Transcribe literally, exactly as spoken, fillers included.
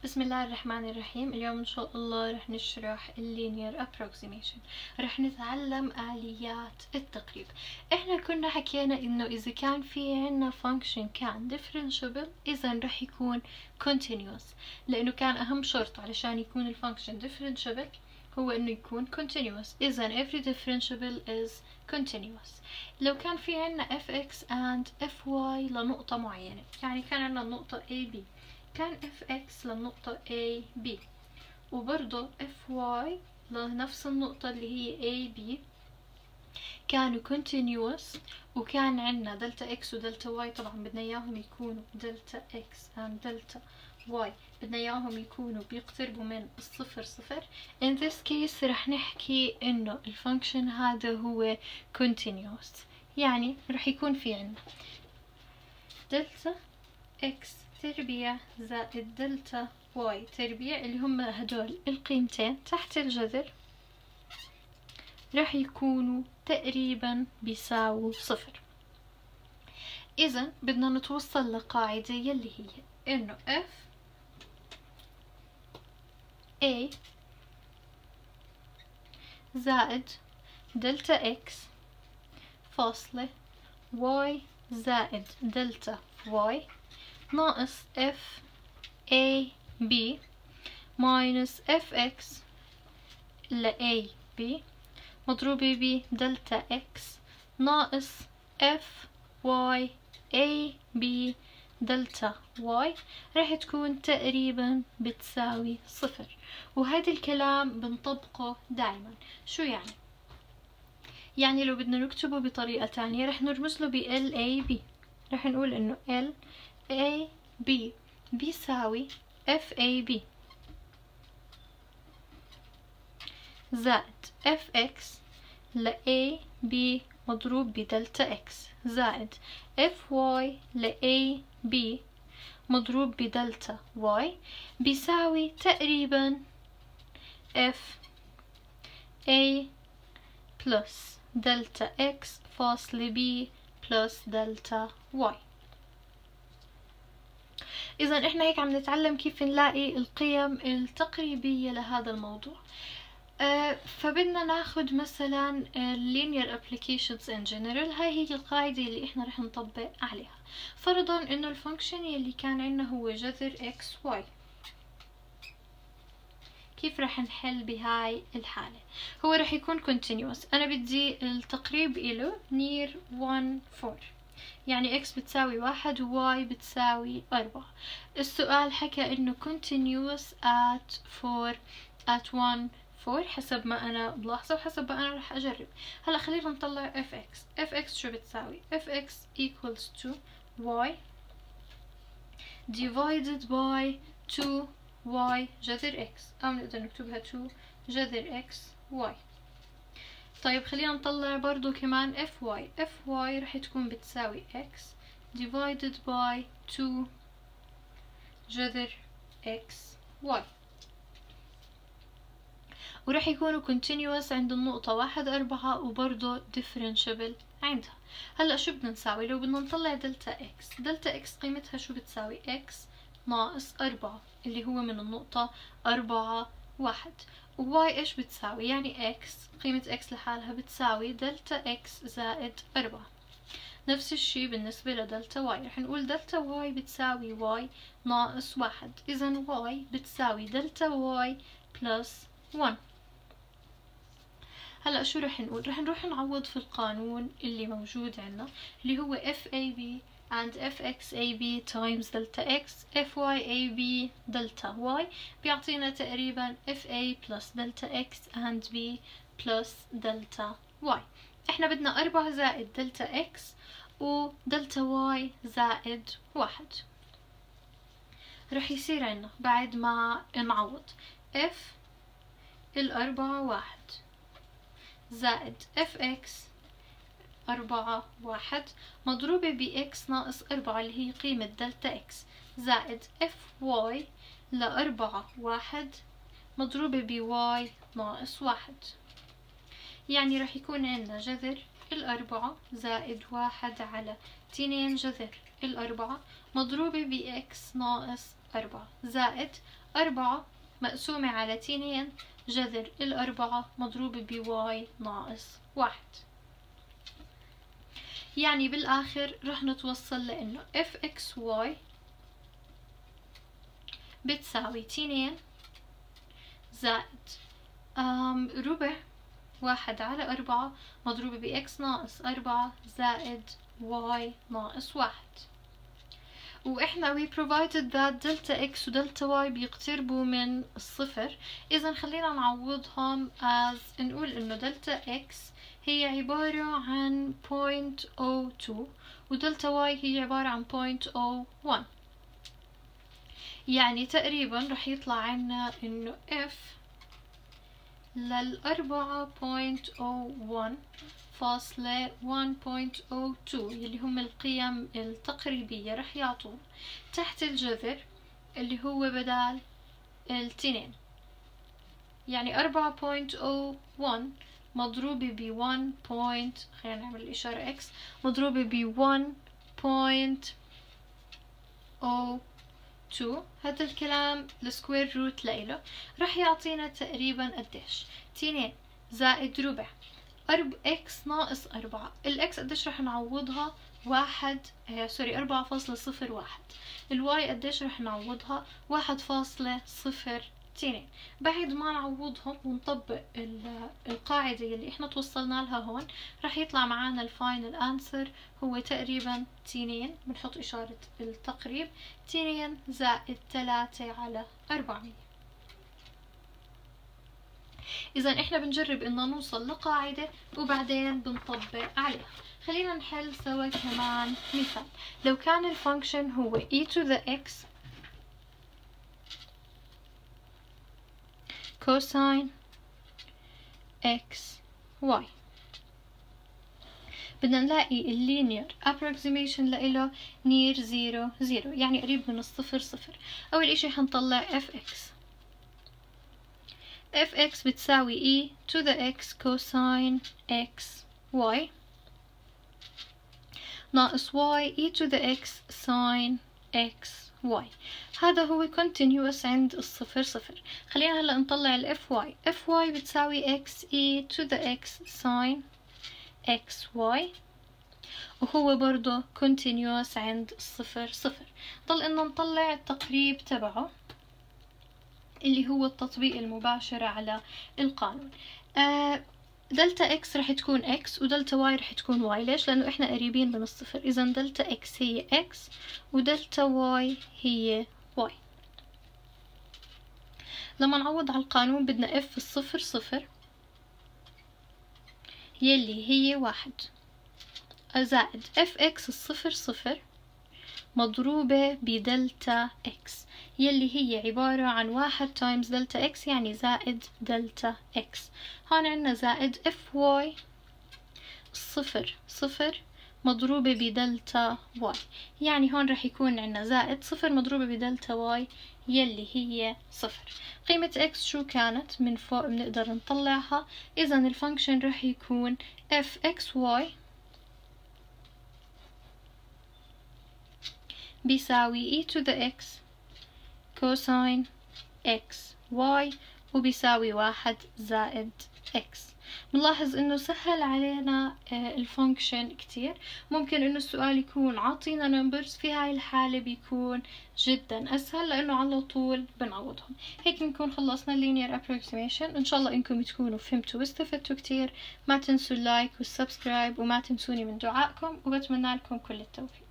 بسم الله الرحمن الرحيم. اليوم إن شاء الله رح نشرح اللينير approximation. رح نتعلم آليات التقريب. إحنا كنا حكينا إنه إذا كان في عنا function كان differentiable إذا رح يكون continuous، لأنه كان أهم شرط علشان يكون الفانكشن differentiable هو إنه يكون continuous. إذا every differentiable is continuous. لو كان في عنا fx and fy لنقطة معينة، يعني كان عنا النقطة A B، كان fx للنقطة A B وبرضه fy لنفس النقطة اللي هي A B كانوا continuous، وكان عنا دلتا x ودلتا y. طبعا بدنا اياهم يكونوا دلتا x and دلتا y بدنا اياهم يكونوا بيقتربوا من الصفر صفر. in this case رح نحكي انه الفانكشن هذا هو continuous، يعني رح يكون في عنا دلتا x تربيع زائد دلتا واي تربيع اللي هم هدول القيمتين تحت الجذر راح يكونوا تقريبا بيساووا صفر. إذا بدنا نتوصل لقاعدة يلي هي إنه f a زائد دلتا x فاصلة y زائد دلتا y ناقص f a b minus fx ل a b مضروبة ب دلتا x ناقص f y a b دلتا y راح تكون تقريبا بتساوي صفر. وهذا الكلام بنطبقه دايما. شو يعني؟ يعني لو بدنا نكتبه بطريقة تانية راح نرمز له ب L A B، راح نقول انه L A B بيساوي F A B زائد F X ل A B مضروب بدلتا X زائد F Y ل A B مضروب بدلتا Y بيساوي تقريبا F A plus دلتا X فاصلة B plus دلتا Y. إذا إحنا هيك عم نتعلم كيف نلاقي القيم التقريبية لهذا الموضوع. آه فبدنا ناخد مثلا linear applications in general. هاي هي القاعدة اللي إحنا رح نطبق عليها. فرضا إنه الفانكشن يلي كان عنا هو جذر x y. كيف رح نحل بهاي الحالة؟ هو رح يكون continuous. أنا بدي التقريب إله near one four، يعني x بتساوي واحد و y بتساوي أربعة. السؤال حكى إنه continuous at four at one four حسب ما أنا بلاحظه وحسب ما أنا رح أجرب. هلا خلينا نطلع fx. fx شو بتساوي؟ fx equals to y divided by two y جذر x، أو نقدر نكتبها two جذر x y. طيب خلينا نطلع برضو كمان fy. fy رح تكون بتساوي x divided by two جذر x y، ورح يكونوا continuous عند النقطة واحد أربعة وبرضو differentiable عندها. هلأ شو بدنا نساوي؟ لو بدنا نطلع دلتا x، دلتا x قيمتها شو بتساوي؟ x ناقص أربعة اللي هو من النقطة أربعة واحد. و y إيش بتساوي؟ يعني x قيمة x لحالها بتساوي دلتا x زائد أربعة. نفس الشي بالنسبة لدلتا y، رح نقول دلتا y بتساوي y ناقص واحد. إذا y بتساوي دلتا y plus one. هلأ شو رح نقول؟ رح نروح نعوض في القانون اللي موجود عنا اللي هو F A B and F X A B times delta X F Y A B delta Y بيعطينا تقريبا F A plus delta X and B plus delta Y. احنا بدنا أربعة زائد دلتا X و دلتا Y زائد واحد. رح يصير عنا بعد ما نعوض F الأربعة واحد زائد fx أربعة واحد مضروبة ب x ناقص أربعة اللي هي قيمة دلتا x زائد fy لأربعة واحد مضروبة ب y ناقص واحد. يعني رح يكون عندنا جذر الأربعة زائد واحد على اتنين جذر الأربعة مضروبة ب x ناقص أربعة زائد أربعة مقسومة على اثنين جذر الأربعة مضروبة بواي ناقص واحد. يعني بالآخر رح نتوصل لأنه اف اكس واي بتساوي اثنين زائد أم ربع واحد على أربعة مضروبة بإكس ناقص أربعة زائد واي ناقص واحد. وإحنا we provided that delta x و delta y بيقتربوا من الصفر، إذا خلينا نعوضهم as نقول إنه delta x هي عبارة عن point zero two و delta y هي عبارة عن point zero one. يعني تقريبا رح يطلع عنا إنه f للأربعة point zero one فاصلة one point zero two اللي هم القيم التقريبية رح يعطونا تحت الجذر اللي هو بدال التنين. يعني أربعة point zero one مضروبة ب one point خلينا نعمل الإشارة x مضروبة ب one point zero two. هذا الكلام السكوير روت لإله رح يعطينا تقريبا قديش؟ تنين زائد ربع أرب إكس ناقص أربعة. الإكس قديش رح نعوضها؟ واحد آه سوري أربعة فاصلة صفر واحد. الواي قديش رح نعوضها؟ واحد فاصلة صفر تنين. بعد ما نعوضهم ونطبق القاعدة اللي إحنا توصلنا لها هون رح يطلع معانا الفاينل أنسر هو تقريبا تنين، بنحط إشارة التقريب، تنين زائد تلاتة على أربعمية. إذا إحنا بنجرب إنه نوصل لقاعدة وبعدين بنطبق عليها. خلينا نحل سوا كمان مثال. لو كان الفانكشن هو e to the x cosine x y، بدنا نلاقي اللينير approximation لإله near zero zero يعني قريب من الصفر صفر. أول إشي حنطلع fx fx بتساوي e to the x cosine x y ناقص y e to the x sin x y. هذا هو continuous عند الصفر صفر. خلينا هلا نطلع ال fy. fy بتساوي x e to the x sin x y وهو برضو continuous عند الصفر صفر. ضل إنه نطلع التقريب تبعه اللي هو التطبيق المباشر على القانون. آه دلتا اكس رح تكون اكس ودلتا واي رح تكون واي. ليش؟ لأنه احنا قريبين من الصفر، إذا دلتا اكس هي اكس ودلتا واي هي واي. لما نعوض على القانون بدنا اف الصفر صفر يلي هي واحد زائد اف اكس الصفر صفر مضروبة بدلتا اكس يلي هي عبارة عن واحد تايمز دلتا اكس يعني زائد دلتا اكس. هون عنا زائد اف واي الصفر صفر مضروبة بدلتا واي، يعني هون رح يكون عنا زائد صفر مضروبة بدلتا واي يلي هي صفر. قيمة اكس شو كانت؟ من فوق بنقدر نطلعها، إذا الفانكشن رح يكون اف اكس واي بيساوي e to the x cosine x y وبيساوي واحد زائد x. بنلاحظ انه سهل علينا الفانكشن كتير. ممكن انه السؤال يكون عاطينا نمبرز، في هاي الحالة بيكون جدا اسهل لانه على طول بنعوضهم. هيك نكون خلصنا اللينير approximation. ان شاء الله انكم تكونوا فهمتوا واستفدتوا كتير. ما تنسوا اللايك والسبسكرايب وما تنسوني من دعائكم، وبتمنى لكم كل التوفيق.